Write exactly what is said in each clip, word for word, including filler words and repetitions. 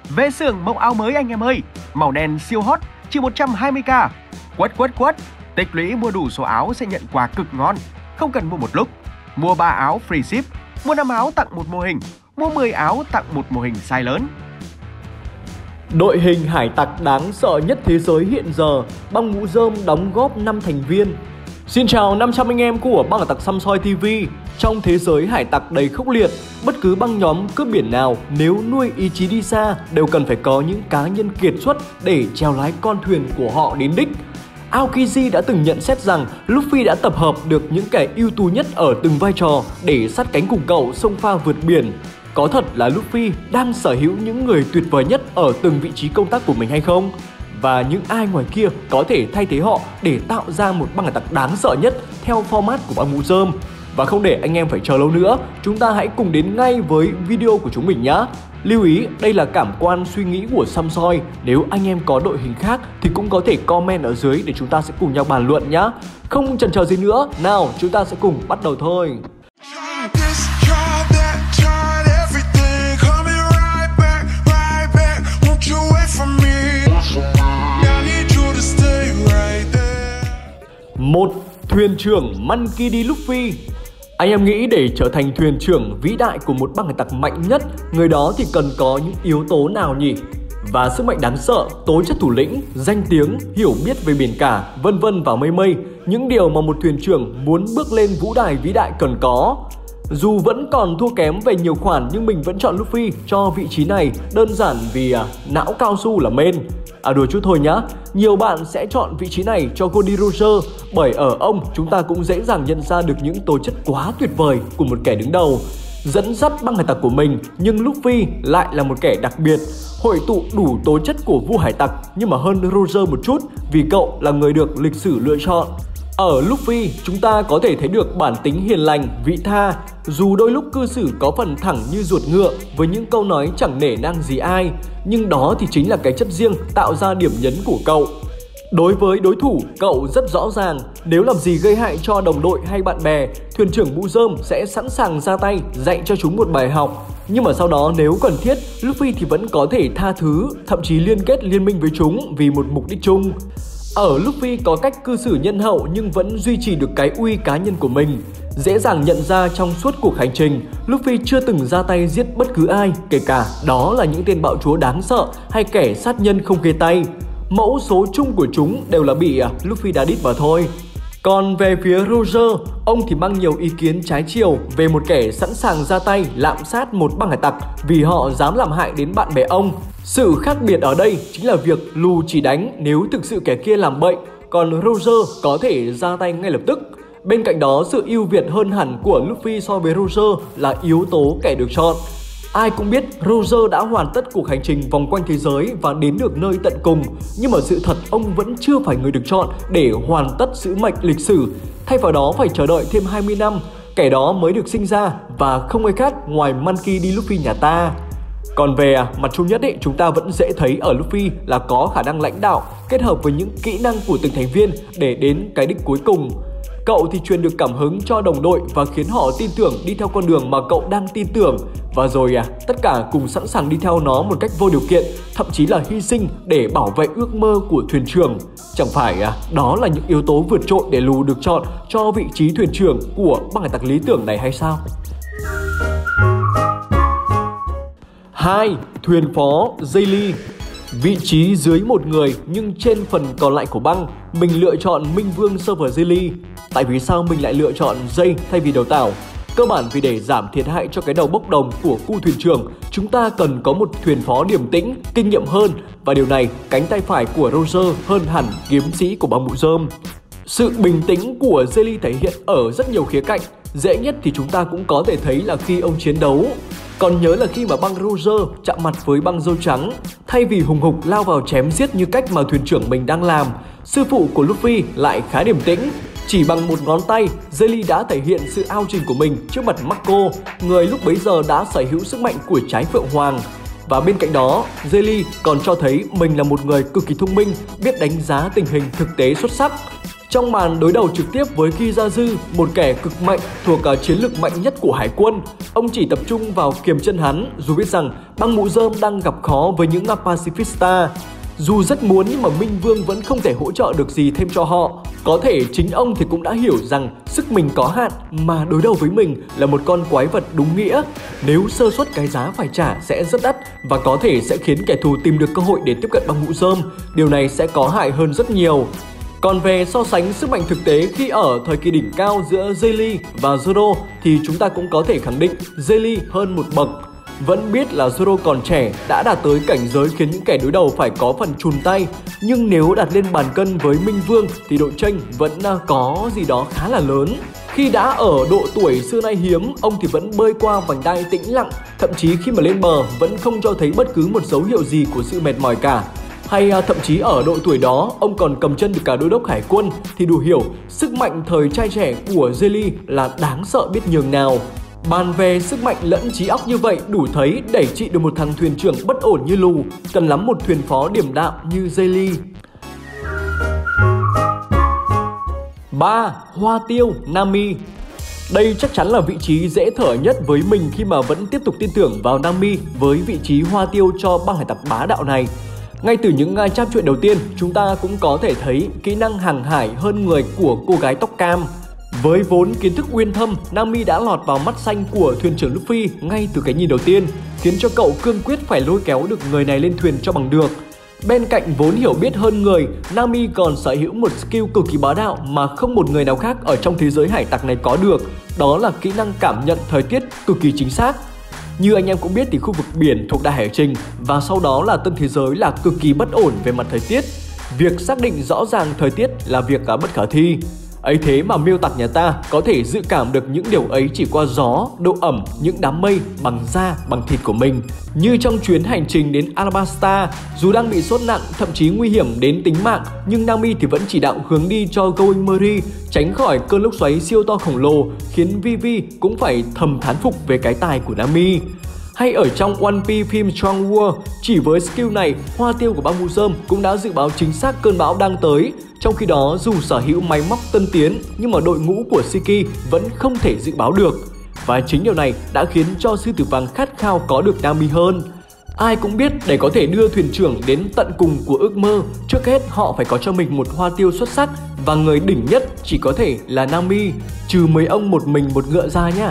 Về xưởng mẫu áo mới anh em ơi, màu đen siêu hot, chỉ một trăm hai mươi k. Quất quất quất, tích lũy mua đủ số áo sẽ nhận quà cực ngon, không cần mua một lúc. Mua ba áo free ship, mua năm áo tặng một mô hình, mua mười áo tặng một mô hình size lớn. Đội hình hải tặc đáng sợ nhất thế giới hiện giờ, băng mũ rơm đóng góp năm thành viên. Xin chào năm trăm anh em của băng hải tặc Xăm Soi ti vi. Trong thế giới hải tặc đầy khốc liệt, bất cứ băng nhóm cướp biển nào nếu nuôi ý chí đi xa đều cần phải có những cá nhân kiệt xuất để chèo lái con thuyền của họ đến đích. Aokiji đã từng nhận xét rằng Luffy đã tập hợp được những kẻ ưu tú nhất ở từng vai trò để sát cánh cùng cậu xông pha vượt biển. Có thật là Luffy đang sở hữu những người tuyệt vời nhất ở từng vị trí công tác của mình hay không? Và những ai ngoài kia có thể thay thế họ để tạo ra một băng hải tặc đáng sợ nhất theo format của băng mũ rơm? Và không để anh em phải chờ lâu nữa, chúng ta hãy cùng đến ngay với video của chúng mình nhé. Lưu ý, đây là cảm quan suy nghĩ của Xăm Soi. Nếu anh em có đội hình khác thì cũng có thể comment ở dưới để chúng ta sẽ cùng nhau bàn luận nhé. Không chần chờ gì nữa, nào chúng ta sẽ cùng bắt đầu thôi. Một, thuyền trưởng Monkey D. Luffy. Anh em nghĩ để trở thành thuyền trưởng vĩ đại của một băng hải tặc mạnh nhất, người đó thì cần có những yếu tố nào nhỉ? Và sức mạnh đáng sợ, tố chất thủ lĩnh, danh tiếng, hiểu biết về biển cả, vân vân và mây mây. Những điều mà một thuyền trưởng muốn bước lên vũ đài vĩ đại cần có. Dù vẫn còn thua kém về nhiều khoản nhưng mình vẫn chọn Luffy cho vị trí này, đơn giản vì à, não cao su là main. À đùa chút thôi nhá. Nhiều bạn sẽ chọn vị trí này cho Goldie Roger bởi ở ông chúng ta cũng dễ dàng nhận ra được những tố chất quá tuyệt vời của một kẻ đứng đầu, dẫn dắt băng hải tặc của mình. Nhưng Luffy lại là một kẻ đặc biệt, hội tụ đủ tố chất của vua hải tặc nhưng mà hơn Roger một chút vì cậu là người được lịch sử lựa chọn. Ở Luffy, chúng ta có thể thấy được bản tính hiền lành, vị tha, dù đôi lúc cư xử có phần thẳng như ruột ngựa với những câu nói chẳng nể nang gì ai, nhưng đó thì chính là cái chất riêng tạo ra điểm nhấn của cậu. Đối với đối thủ, cậu rất rõ ràng, nếu làm gì gây hại cho đồng đội hay bạn bè, thuyền trưởng mũ rơm sẽ sẵn sàng ra tay dạy cho chúng một bài học. Nhưng mà sau đó nếu cần thiết, Luffy thì vẫn có thể tha thứ, thậm chí liên kết liên minh với chúng vì một mục đích chung. Ở Luffy có cách cư xử nhân hậu nhưng vẫn duy trì được cái uy cá nhân của mình. Dễ dàng nhận ra trong suốt cuộc hành trình, Luffy chưa từng ra tay giết bất cứ ai, kể cả đó là những tên bạo chúa đáng sợ hay kẻ sát nhân không ghê tay. Mẫu số chung của chúng đều là bị Luffy đá đít vào thôi. Còn về phía Roger, ông thì mang nhiều ý kiến trái chiều về một kẻ sẵn sàng ra tay lạm sát một băng hải tặc vì họ dám làm hại đến bạn bè ông. Sự khác biệt ở đây chính là việc lù chỉ đánh nếu thực sự kẻ kia làm bậy, còn Roger có thể ra tay ngay lập tức. Bên cạnh đó, sự ưu việt hơn hẳn của Luffy so với Roger là yếu tố kẻ được chọn. Ai cũng biết Roger đã hoàn tất cuộc hành trình vòng quanh thế giới và đến được nơi tận cùng, nhưng mà sự thật ông vẫn chưa phải người được chọn để hoàn tất sứ mệnh lịch sử. Thay vào đó phải chờ đợi thêm hai mươi năm, kẻ đó mới được sinh ra và không ai khác ngoài Monkey D. Luffy nhà ta. Còn về mặt chung nhất ấy, chúng ta vẫn dễ thấy ở Luffy là có khả năng lãnh đạo kết hợp với những kỹ năng của từng thành viên để đến cái đích cuối cùng. Cậu thì truyền được cảm hứng cho đồng đội và khiến họ tin tưởng đi theo con đường mà cậu đang tin tưởng. Và rồi à, tất cả cùng sẵn sàng đi theo nó một cách vô điều kiện, thậm chí là hy sinh để bảo vệ ước mơ của thuyền trưởng. Chẳng phải à, đó là những yếu tố vượt trội để Lù được chọn cho vị trí thuyền trưởng của băng hải tặc lý tưởng này hay sao? Hai. Thuyền phó Zaylee. Vị trí dưới một người nhưng trên phần còn lại của băng, mình lựa chọn Minh Vương Server Zaylee. Tại vì sao mình lại lựa chọn dây thay vì đầu tàu? Cơ bản vì để giảm thiệt hại cho cái đầu bốc đồng của khu thuyền trưởng, chúng ta cần có một thuyền phó điềm tĩnh, kinh nghiệm hơn. Và điều này, cánh tay phải của Roger hơn hẳn kiếm sĩ của băng mũ rơm. Sự bình tĩnh của Zaylee thể hiện ở rất nhiều khía cạnh. Dễ nhất thì chúng ta cũng có thể thấy là khi ông chiến đấu. Còn nhớ là khi mà băng Roger chạm mặt với băng dâu trắng, thay vì hùng hục lao vào chém giết như cách mà thuyền trưởng mình đang làm, sư phụ của Luffy lại khá điềm tĩnh. Chỉ bằng một ngón tay, Zaylee đã thể hiện sự ao trình của mình trước mặt Marco, người lúc bấy giờ đã sở hữu sức mạnh của trái Phượng Hoàng. Và bên cạnh đó, Zaylee còn cho thấy mình là một người cực kỳ thông minh, biết đánh giá tình hình thực tế xuất sắc. Trong màn đối đầu trực tiếp với Kizaru, một kẻ cực mạnh thuộc cả chiến lược mạnh nhất của hải quân, ông chỉ tập trung vào kiềm chân hắn dù biết rằng băng mũ rơm đang gặp khó với những pacifista. Dù rất muốn nhưng mà Minh Vương vẫn không thể hỗ trợ được gì thêm cho họ. Có thể chính ông thì cũng đã hiểu rằng sức mình có hạn mà đối đầu với mình là một con quái vật đúng nghĩa. Nếu sơ suất cái giá phải trả sẽ rất đắt và có thể sẽ khiến kẻ thù tìm được cơ hội để tiếp cận băng mũ rơm. Điều này sẽ có hại hơn rất nhiều. Còn về so sánh sức mạnh thực tế khi ở thời kỳ đỉnh cao giữa Zayli và Zoro thì chúng ta cũng có thể khẳng định Zayli hơn một bậc. Vẫn biết là Zoro còn trẻ, đã đạt tới cảnh giới khiến những kẻ đối đầu phải có phần chùn tay. Nhưng nếu đặt lên bàn cân với Minh Vương thì độ chênh vẫn có gì đó khá là lớn. Khi đã ở độ tuổi xưa nay hiếm, ông thì vẫn bơi qua vành đai tĩnh lặng. Thậm chí khi mà lên bờ vẫn không cho thấy bất cứ một dấu hiệu gì của sự mệt mỏi cả. Hay thậm chí ở độ tuổi đó, ông còn cầm chân được cả đô đốc hải quân thì đủ hiểu sức mạnh thời trai trẻ của Zayli là đáng sợ biết nhường nào. Bàn về sức mạnh lẫn trí óc như vậy đủ thấy đẩy trị được một thằng thuyền trưởng bất ổn như Lù, cần lắm một thuyền phó điềm đạm như Zayli. ba. Hoa tiêu Nami. Đây chắc chắn là vị trí dễ thở nhất với mình khi mà vẫn tiếp tục tin tưởng vào Nami với vị trí hoa tiêu cho băng hải tặc bá đạo này. Ngay từ những trang truyện đầu tiên, chúng ta cũng có thể thấy kỹ năng hàng hải hơn người của cô gái tóc cam. Với vốn kiến thức uyên thâm, Nami đã lọt vào mắt xanh của thuyền trưởng Luffy ngay từ cái nhìn đầu tiên, khiến cho cậu cương quyết phải lôi kéo được người này lên thuyền cho bằng được. Bên cạnh vốn hiểu biết hơn người, Nami còn sở hữu một skill cực kỳ bá đạo mà không một người nào khác ở trong thế giới hải tặc này có được. Đó là kỹ năng cảm nhận thời tiết cực kỳ chính xác. Như anh em cũng biết thì khu vực biển thuộc Đại Hải Trình và sau đó là Tân Thế Giới là cực kỳ bất ổn về mặt thời tiết. Việc xác định rõ ràng thời tiết là việc bất khả thi. Ấy thế mà miêu tặc nhà ta có thể dự cảm được những điều ấy chỉ qua gió, độ ẩm, những đám mây bằng da, bằng thịt của mình. Như trong chuyến hành trình đến Alabasta, dù đang bị sốt nặng, thậm chí nguy hiểm đến tính mạng, nhưng Nami thì vẫn chỉ đạo hướng đi cho Going Merry, tránh khỏi cơn lốc xoáy siêu to khổng lồ, khiến Vivi cũng phải thầm thán phục về cái tài của Nami. Hay ở trong One Piece phim Strong World, chỉ với skill này, hoa tiêu của băng mũ rơm cũng đã dự báo chính xác cơn bão đang tới. Trong khi đó, dù sở hữu máy móc tân tiến, nhưng mà đội ngũ của Shiki vẫn không thể dự báo được. Và chính điều này đã khiến cho Sư Tử Vàng khát khao có được Nami hơn. Ai cũng biết để có thể đưa thuyền trưởng đến tận cùng của ước mơ, trước hết họ phải có cho mình một hoa tiêu xuất sắc, và người đỉnh nhất chỉ có thể là Nami, trừ mấy ông một mình một ngựa ra nha.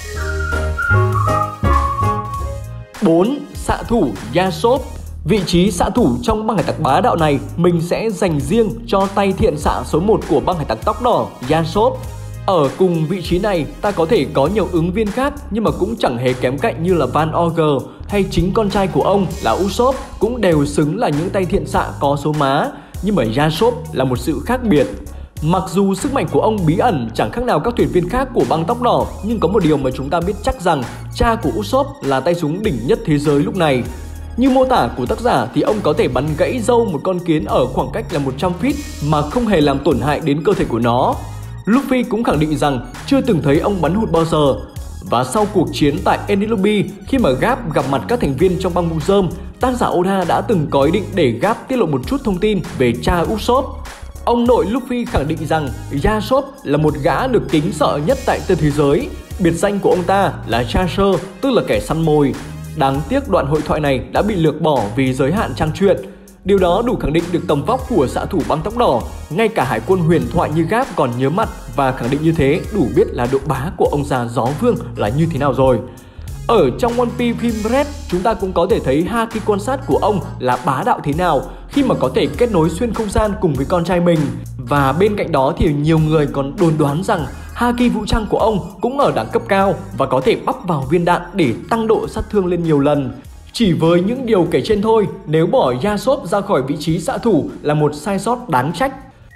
bốn. Xạ thủ Yasop. Vị trí xạ thủ trong băng hải tặc bá đạo này mình sẽ dành riêng cho tay thiện xạ số một của băng hải tặc tóc đỏ, Yasop. Ở cùng vị trí này ta có thể có nhiều ứng viên khác nhưng mà cũng chẳng hề kém cạnh như là Van Ogre hay chính con trai của ông là Usopp cũng đều xứng là những tay thiện xạ có số má. Nhưng mà Yasop là một sự khác biệt. Mặc dù sức mạnh của ông bí ẩn chẳng khác nào các thuyền viên khác của băng tóc đỏ, nhưng có một điều mà chúng ta biết chắc rằng cha của Usopp là tay súng đỉnh nhất thế giới lúc này. Như mô tả của tác giả thì ông có thể bắn gãy râu một con kiến ở khoảng cách là một trăm feet mà không hề làm tổn hại đến cơ thể của nó. Luffy cũng khẳng định rằng chưa từng thấy ông bắn hụt bao giờ. Và sau cuộc chiến tại Enies Lobby, khi mà Garp gặp mặt các thành viên trong băng mũ rơm, tác giả Oda đã từng có ý định để Garp tiết lộ một chút thông tin về cha Usopp. Ông nội Luffy khẳng định rằng Yasop là một gã được kính sợ nhất tại Tân Thế Giới. Biệt danh của ông ta là Chaser, tức là kẻ săn mồi. Đáng tiếc đoạn hội thoại này đã bị lược bỏ vì giới hạn trang truyện. Điều đó đủ khẳng định được tầm vóc của xạ thủ băng tóc đỏ. Ngay cả hải quân huyền thoại như Garp còn nhớ mặt, và khẳng định như thế đủ biết là độ bá của ông già gió vương là như thế nào rồi. Ở trong One Piece phim Red, chúng ta cũng có thể thấy haki quan sát của ông là bá đạo thế nào khi mà có thể kết nối xuyên không gian cùng với con trai mình. Và bên cạnh đó thì nhiều người còn đồn đoán rằng haki vũ trang của ông cũng ở đẳng cấp cao và có thể bắp vào viên đạn để tăng độ sát thương lên nhiều lần. Chỉ với những điều kể trên thôi, nếu bỏ Yasop ra khỏi vị trí xạ thủ là một sai sót đáng trách.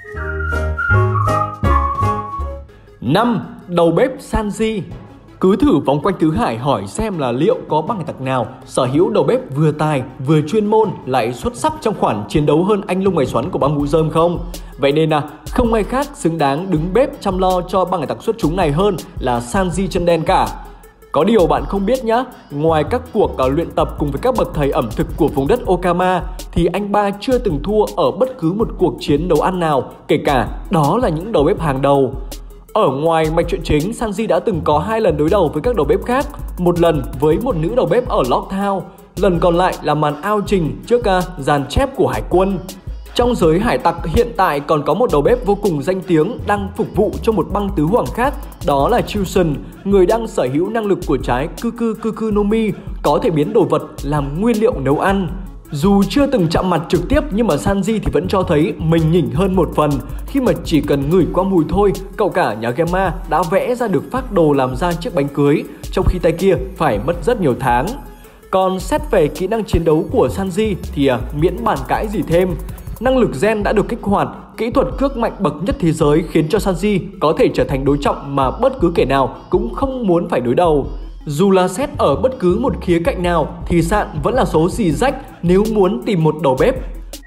năm. Đầu bếp Sanji. Cứ thử vòng quanh tứ hải hỏi xem là liệu có băng hải tặc nào sở hữu đầu bếp vừa tài vừa chuyên môn lại xuất sắc trong khoản chiến đấu hơn anh lông mày xoắn của băng mũ rơm không? Vậy nên là không ai khác xứng đáng đứng bếp chăm lo cho băng hải tặc xuất chúng này hơn là Sanji chân đen cả. Có điều bạn không biết nhá, ngoài các cuộc uh, luyện tập cùng với các bậc thầy ẩm thực của vùng đất Okama thì anh ba chưa từng thua ở bất cứ một cuộc chiến nấu ăn nào, kể cả đó là những đầu bếp hàng đầu. Ở ngoài mạch truyện chính, Sanji đã từng có hai lần đối đầu với các đầu bếp khác, một lần với một nữ đầu bếp ở Locktown, lần còn lại là màn ao trình trước uh, dàn chép của hải quân. Trong giới hải tặc hiện tại còn có một đầu bếp vô cùng danh tiếng đang phục vụ cho một băng tứ hoàng khác, đó là Chilson, người đang sở hữu năng lực của trái Kuku Kuku no Mi, có thể biến đồ vật làm nguyên liệu nấu ăn. Dù chưa từng chạm mặt trực tiếp nhưng mà Sanji thì vẫn cho thấy mình nhỉnh hơn một phần, khi mà chỉ cần ngửi qua mùi thôi, cậu cả nhà Gemma đã vẽ ra được phác đồ làm ra chiếc bánh cưới, trong khi tay kia phải mất rất nhiều tháng. Còn xét về kỹ năng chiến đấu của Sanji thì à, miễn bàn cãi gì thêm. Năng lực gen đã được kích hoạt, kỹ thuật cước mạnh bậc nhất thế giới khiến cho Sanji có thể trở thành đối trọng mà bất cứ kẻ nào cũng không muốn phải đối đầu. Dù là xét ở bất cứ một khía cạnh nào thì Sạn vẫn là số xì rách nếu muốn tìm một đầu bếp.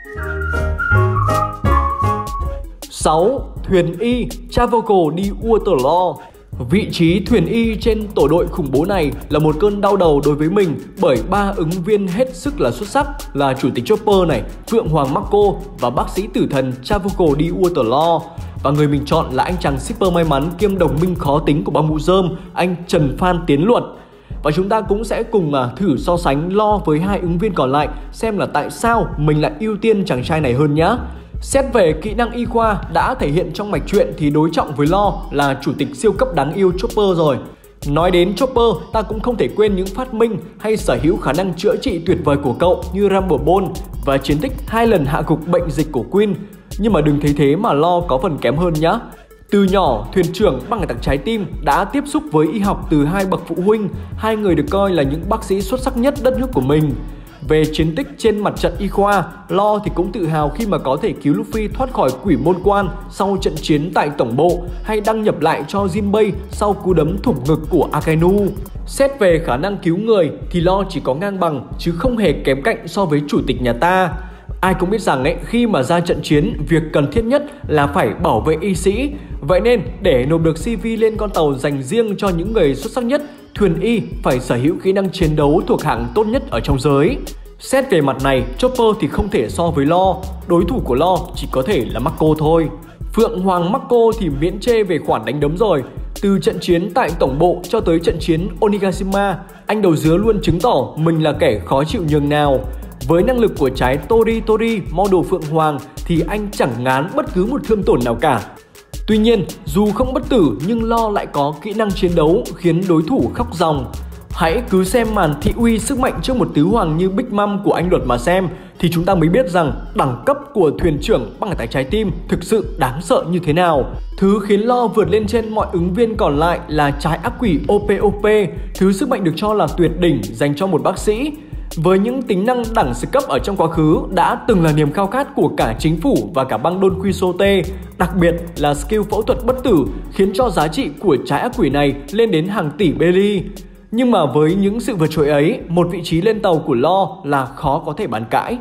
sáu. Thuyền y Travelco đi Waterloo. Vị trí thuyền y trên tổ đội khủng bố này là một cơn đau đầu đối với mình, bởi ba ứng viên hết sức là xuất sắc là chủ tịch Chopper này, Phượng Hoàng Marco và bác sĩ tử thần Travelco đi Waterloo. Và người mình chọn là anh chàng shipper may mắn kiêm đồng minh khó tính của băng mũ rơm, anh Trần Phan Tiến Luật. Và chúng ta cũng sẽ cùng uh, thử so sánh Lo với hai ứng viên còn lại, xem là tại sao mình lại ưu tiên chàng trai này hơn nhá. Xét về kỹ năng y khoa đã thể hiện trong mạch truyện thì đối trọng với Lo là chủ tịch siêu cấp đáng yêu Chopper rồi. Nói đến Chopper, ta cũng không thể quên những phát minh hay sở hữu khả năng chữa trị tuyệt vời của cậu như Rumble Bone và chiến tích hai lần hạ gục bệnh dịch của Queen. Nhưng mà đừng thấy thế mà Lo có phần kém hơn nhá. Từ nhỏ, thuyền trưởng băng hải tặc trái tim đã tiếp xúc với y học từ hai bậc phụ huynh, hai người được coi là những bác sĩ xuất sắc nhất đất nước của mình. Về chiến tích trên mặt trận y khoa, Lo thì cũng tự hào khi mà có thể cứu Luffy thoát khỏi quỷ môn quan sau trận chiến tại tổng bộ, hay đăng nhập lại cho Jinbei sau cú đấm thủng ngực của Akainu. Xét về khả năng cứu người thì Lo chỉ có ngang bằng chứ không hề kém cạnh so với chủ tịch nhà ta. Ai cũng biết rằng ấy, khi mà ra trận chiến, việc cần thiết nhất là phải bảo vệ y sĩ. Vậy nên để nộp được xê vê lên con tàu dành riêng cho những người xuất sắc nhất, thuyền y phải sở hữu kỹ năng chiến đấu thuộc hạng tốt nhất ở trong giới. Xét về mặt này, Chopper thì không thể so với Lo, đối thủ của Lo chỉ có thể là Marco thôi. Phượng Hoàng Marco thì miễn chê về khoản đánh đấm rồi. Từ trận chiến tại tổng bộ cho tới trận chiến Onigashima, anh đầu dứa luôn chứng tỏ mình là kẻ khó chịu nhường nào. Với năng lực của trái Tori Tori model Phượng Hoàng thì anh chẳng ngán bất cứ một thương tổn nào cả. Tuy nhiên, dù không bất tử nhưng Lo lại có kỹ năng chiến đấu khiến đối thủ khóc ròng. Hãy cứ xem màn thị uy sức mạnh trước một tứ hoàng như Big Mom của anh Luật mà xem, thì chúng ta mới biết rằng đẳng cấp của thuyền trưởng băng hải tặc trái tim thực sự đáng sợ như thế nào. Thứ khiến Lo vượt lên trên mọi ứng viên còn lại là trái ác quỷ o pê o pê, thứ sức mạnh được cho là tuyệt đỉnh dành cho một bác sĩ. Với những tính năng đẳng sức cấp ở trong quá khứ đã từng là niềm khao khát của cả chính phủ và cả băng Don Quixote, đặc biệt là skill phẫu thuật bất tử khiến cho giá trị của trái ác quỷ này lên đến hàng tỷ belly. Nhưng mà với những sự vượt trội ấy, một vị trí lên tàu của Lo là khó có thể bàn cãi.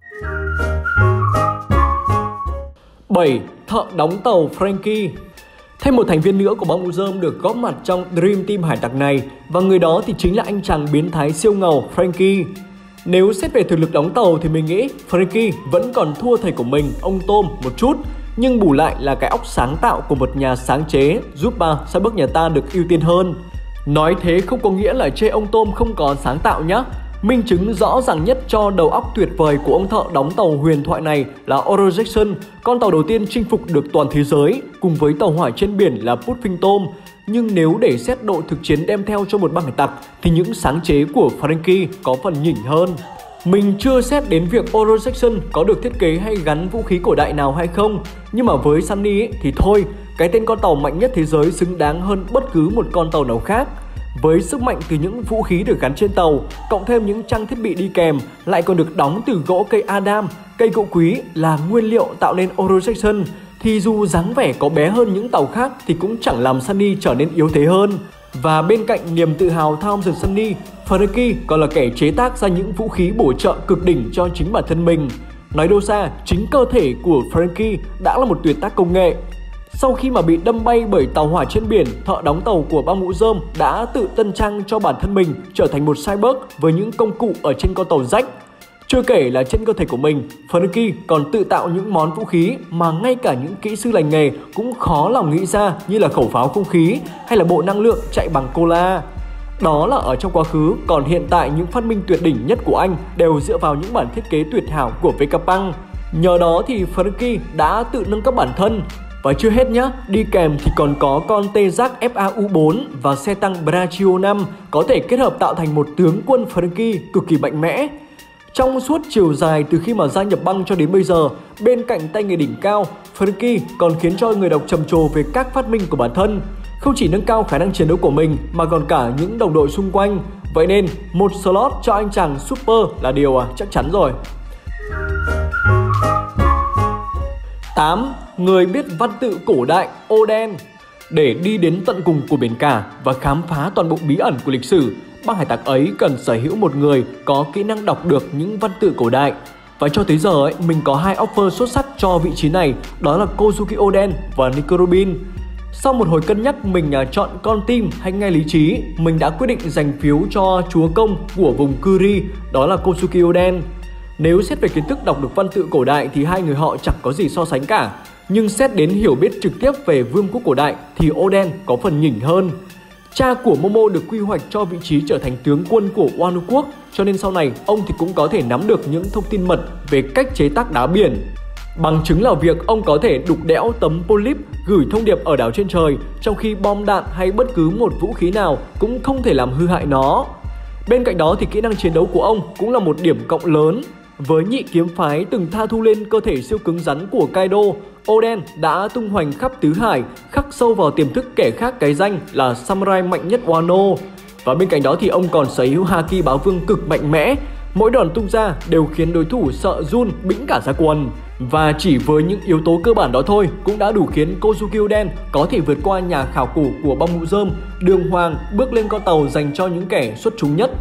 bảy. Thợ đóng tàu Franky. Thêm một thành viên nữa của băng mũ rơm được góp mặt trong Dream Team hải tặc này, và người đó thì chính là anh chàng biến thái siêu ngầu Franky. Nếu xét về thực lực đóng tàu thì mình nghĩ Franky vẫn còn thua thầy của mình, ông Tôm, một chút, nhưng bù lại là cái óc sáng tạo của một nhà sáng chế giúp ba Starbucks nhà ta được ưu tiên hơn. Nói thế không có nghĩa là chê ông Tôm không có sáng tạo nhá. Minh chứng rõ ràng nhất cho đầu óc tuyệt vời của ông thợ đóng tàu huyền thoại này là Oro Jackson, con tàu đầu tiên chinh phục được toàn thế giới, cùng với tàu hỏa trên biển là Puffington. Nhưng nếu để xét độ thực chiến đem theo cho một băng hải tặc thì những sáng chế của Franky có phần nhỉnh hơn. Mình chưa xét đến việc Oro Jackson có được thiết kế hay gắn vũ khí cổ đại nào hay không, nhưng mà với Sunny ấy, thì thôi, cái tên con tàu mạnh nhất thế giới xứng đáng hơn bất cứ một con tàu nào khác. Với sức mạnh từ những vũ khí được gắn trên tàu, cộng thêm những trang thiết bị đi kèm, lại còn được đóng từ gỗ cây Adam, cây gỗ quý là nguyên liệu tạo nên Oro Jackson, thì dù dáng vẻ có bé hơn những tàu khác thì cũng chẳng làm Sunny trở nên yếu thế hơn. Và bên cạnh niềm tự hào Thousand Sunny, Franky còn là kẻ chế tác ra những vũ khí bổ trợ cực đỉnh cho chính bản thân mình. Nói đâu xa, chính cơ thể của Franky đã là một tuyệt tác công nghệ. Sau khi mà bị đâm bay bởi tàu hỏa trên biển, thợ đóng tàu của băng mũ rơm đã tự tân trang cho bản thân mình trở thành một cyborg với những công cụ ở trên con tàu rách. Chưa kể là trên cơ thể của mình, Franky còn tự tạo những món vũ khí mà ngay cả những kỹ sư lành nghề cũng khó lòng nghĩ ra, như là khẩu pháo không khí hay là bộ năng lượng chạy bằng cola. Đó là ở trong quá khứ, còn hiện tại những phát minh tuyệt đỉnh nhất của anh đều dựa vào những bản thiết kế tuyệt hảo của Vegapunk. Nhờ đó thì Franky đã tự nâng cấp bản thân. Và chưa hết nhá, đi kèm thì còn có con tê giác ép a u bốn và xe tăng Brachio năm có thể kết hợp tạo thành một tướng quân Franky cực kỳ mạnh mẽ. Trong suốt chiều dài từ khi mà gia nhập băng cho đến bây giờ, bên cạnh tay nghề đỉnh cao, Franky còn khiến cho người đọc trầm trồ về các phát minh của bản thân. Không chỉ nâng cao khả năng chiến đấu của mình mà còn cả những đồng đội xung quanh. Vậy nên một slot cho anh chàng Super là điều à, chắc chắn rồi. tám. Người biết văn tự cổ đại Oden. Để đi đến tận cùng của biển cả và khám phá toàn bộ bí ẩn của lịch sử, băng hải tặc ấy cần sở hữu một người có kỹ năng đọc được những văn tự cổ đại. Và cho tới giờ ấy, mình có hai offer xuất sắc cho vị trí này, đó là Kozuki Oden và Nico Robin. Sau một hồi cân nhắc mình chọn con tim hay nghe lý trí, mình đã quyết định dành phiếu cho chúa công của vùng Kuri, đó là Kozuki Oden. Nếu xét về kiến thức đọc được văn tự cổ đại thì hai người họ chẳng có gì so sánh cả. Nhưng xét đến hiểu biết trực tiếp về vương quốc cổ đại thì Oden có phần nhỉnh hơn. Cha của Momo được quy hoạch cho vị trí trở thành tướng quân của Wano quốc, cho nên sau này ông thì cũng có thể nắm được những thông tin mật về cách chế tác đá biển. Bằng chứng là việc ông có thể đục đẽo tấm polyp gửi thông điệp ở đảo trên trời, trong khi bom đạn hay bất cứ một vũ khí nào cũng không thể làm hư hại nó. Bên cạnh đó thì kỹ năng chiến đấu của ông cũng là một điểm cộng lớn. Với nhị kiếm phái từng tha thu lên cơ thể siêu cứng rắn của Kaido, Oden đã tung hoành khắp tứ hải, khắc sâu vào tiềm thức kẻ khác cái danh là samurai mạnh nhất Wano. Và bên cạnh đó thì ông còn sở hữu haki báo vương cực mạnh mẽ. Mỗi đòn tung ra đều khiến đối thủ sợ run bĩnh cả ra quần. Và chỉ với những yếu tố cơ bản đó thôi cũng đã đủ khiến Kozuki Oden có thể vượt qua nhà khảo cổ của băng mũ rơm, đường hoàng bước lên con tàu dành cho những kẻ xuất chúng nhất.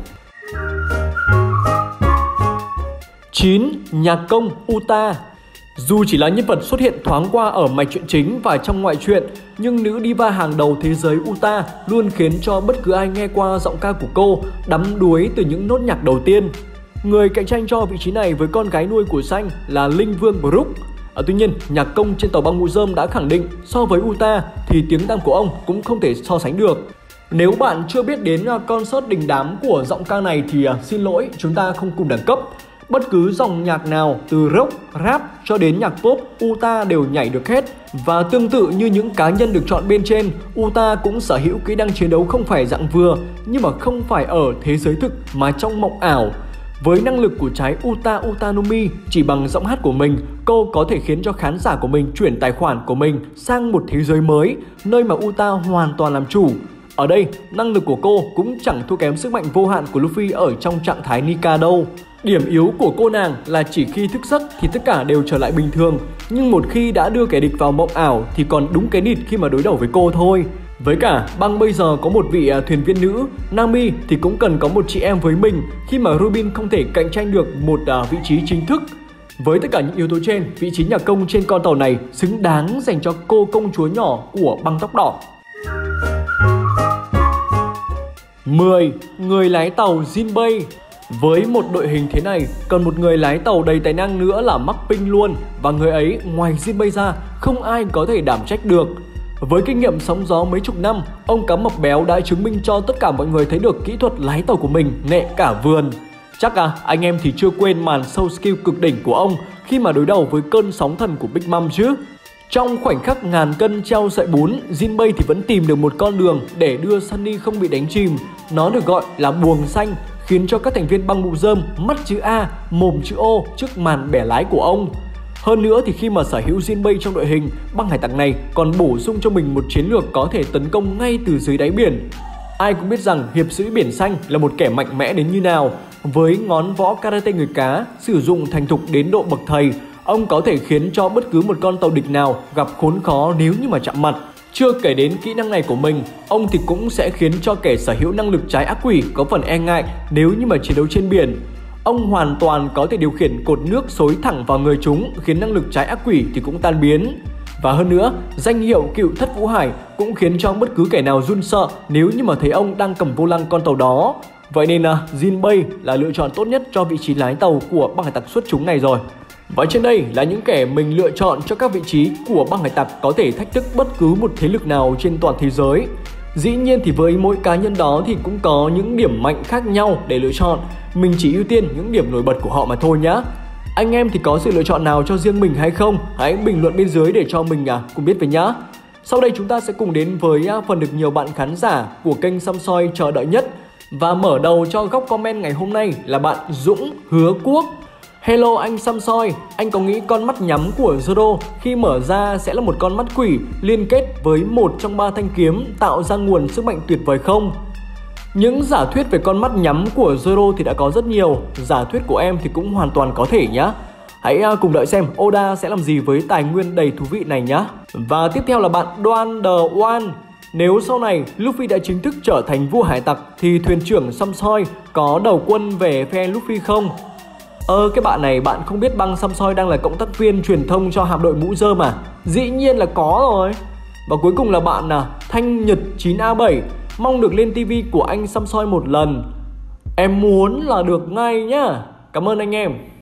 chín. Nhạc công Uta. Dù chỉ là nhân vật xuất hiện thoáng qua ở mạch truyện chính và trong ngoại truyện, nhưng nữ diva hàng đầu thế giới Uta luôn khiến cho bất cứ ai nghe qua giọng ca của cô đắm đuối từ những nốt nhạc đầu tiên. Người cạnh tranh cho vị trí này với con gái nuôi của Xanh là Linh Vương Brook. À, tuy nhiên, nhạc công trên tàu băng mũ rơm đã khẳng định so với Uta thì tiếng tăm của ông cũng không thể so sánh được. Nếu bạn chưa biết đến concert đình đám của giọng ca này thì uh, xin lỗi, chúng ta không cùng đẳng cấp. Bất cứ dòng nhạc nào từ rock, rap cho đến nhạc pop, Uta đều nhảy được hết. Và tương tự như những cá nhân được chọn bên trên, Uta cũng sở hữu kỹ năng chiến đấu không phải dạng vừa, nhưng mà không phải ở thế giới thực mà trong mộng ảo. Với năng lực của trái Uta Utanomi, chỉ bằng giọng hát của mình, cô có thể khiến cho khán giả của mình chuyển tài khoản của mình sang một thế giới mới, nơi mà Uta hoàn toàn làm chủ. Ở đây, năng lực của cô cũng chẳng thua kém sức mạnh vô hạn của Luffy ở trong trạng thái Nika đâu. Điểm yếu của cô nàng là chỉ khi thức giấc thì tất cả đều trở lại bình thường, nhưng một khi đã đưa kẻ địch vào mộng ảo thì còn đúng cái nịt khi mà đối đầu với cô thôi. Với cả, băng bây giờ có một vị thuyền viên nữ, Nami thì cũng cần có một chị em với mình khi mà Robin không thể cạnh tranh được một vị trí chính thức. Với tất cả những yếu tố trên, vị trí nhạc công trên con tàu này xứng đáng dành cho cô công chúa nhỏ của băng tóc đỏ. mười. Người lái tàu Jinbei. Với một đội hình thế này, cần một người lái tàu đầy tài năng nữa là Mark Ping luôn. Và người ấy, ngoài Jinbei ra, không ai có thể đảm trách được. Với kinh nghiệm sóng gió mấy chục năm, ông cá mập béo đã chứng minh cho tất cả mọi người thấy được kỹ thuật lái tàu của mình nhẹ cả vườn. Chắc à, anh em thì chưa quên màn show skill cực đỉnh của ông khi mà đối đầu với cơn sóng thần của Big Mom chứ. Trong khoảnh khắc ngàn cân treo sợi bún, Jinbei thì vẫn tìm được một con đường để đưa Sunny không bị đánh chìm. Nó được gọi là buồng xanh, khiến cho các thành viên băng mũ rơm mắt chữ A, mồm chữ O trước màn bẻ lái của ông. Hơn nữa thì khi mà sở hữu Jinbei trong đội hình, băng hải tặc này còn bổ sung cho mình một chiến lược có thể tấn công ngay từ dưới đáy biển. Ai cũng biết rằng hiệp sĩ biển xanh là một kẻ mạnh mẽ đến như nào. Với ngón võ karate người cá sử dụng thành thục đến độ bậc thầy, ông có thể khiến cho bất cứ một con tàu địch nào gặp khốn khó nếu như mà chạm mặt. Chưa kể đến kỹ năng này của mình, ông thì cũng sẽ khiến cho kẻ sở hữu năng lực trái ác quỷ có phần e ngại nếu như mà chiến đấu trên biển. Ông hoàn toàn có thể điều khiển cột nước xối thẳng vào người chúng, khiến năng lực trái ác quỷ thì cũng tan biến. Và hơn nữa, danh hiệu cựu thất Vũ Hải cũng khiến cho bất cứ kẻ nào run sợ nếu như mà thấy ông đang cầm vô lăng con tàu đó. Vậy nên là Jinbei là lựa chọn tốt nhất cho vị trí lái tàu của băng hải tặc xuất chúng này rồi. Và trên đây là những kẻ mình lựa chọn cho các vị trí của băng hải tặc có thể thách thức bất cứ một thế lực nào trên toàn thế giới. Dĩ nhiên thì với mỗi cá nhân đó thì cũng có những điểm mạnh khác nhau để lựa chọn. Mình chỉ ưu tiên những điểm nổi bật của họ mà thôi nhá. Anh em thì có sự lựa chọn nào cho riêng mình hay không? Hãy bình luận bên dưới để cho mình à, cùng biết với nhá. Sau đây chúng ta sẽ cùng đến với phần được nhiều bạn khán giả của kênh Săm Soi chờ đợi nhất. Và mở đầu cho góc comment ngày hôm nay là bạn Dũng Hứa Quốc. Hello anh Săm Soi, anh có nghĩ con mắt nhắm của Zoro khi mở ra sẽ là một con mắt quỷ liên kết với một trong ba thanh kiếm tạo ra nguồn sức mạnh tuyệt vời không? Những giả thuyết về con mắt nhắm của Zoro thì đã có rất nhiều, giả thuyết của em thì cũng hoàn toàn có thể nhá. Hãy cùng đợi xem Oda sẽ làm gì với tài nguyên đầy thú vị này nhá. Và tiếp theo là bạn Đoan The One. Nếu sau này Luffy đã chính thức trở thành vua hải tặc thì thuyền trưởng Săm Soi có đầu quân về phe Luffy không? Ơ cái bạn này bạn không biết băng Săm Soi đang là cộng tác viên truyền thông cho hạm đội mũ rơm à? Dĩ nhiên là có rồi. Và cuối cùng là bạn là Thanh Nhật chín A bảy. Mong được lên tivi của anh Săm Soi một lần. Em muốn là được ngay nhá. Cảm ơn anh em.